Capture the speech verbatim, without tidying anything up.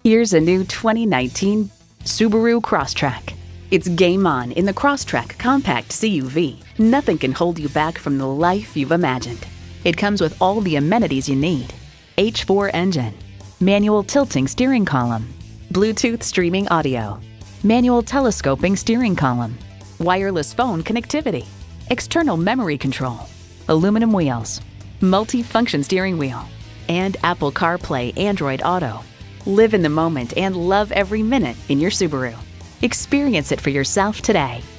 Here's a new twenty nineteen Subaru Crosstrek. It's game on in the Crosstrek compact C U V. Nothing can hold you back from the life you've imagined. It comes with all the amenities you need. H four engine, manual tilting steering column, Bluetooth streaming audio, manual telescoping steering column, wireless phone connectivity, external memory control, aluminum wheels, multi-function steering wheel, and Apple CarPlay Android Auto. Live in the moment and love every minute in your Subaru. Experience it for yourself today.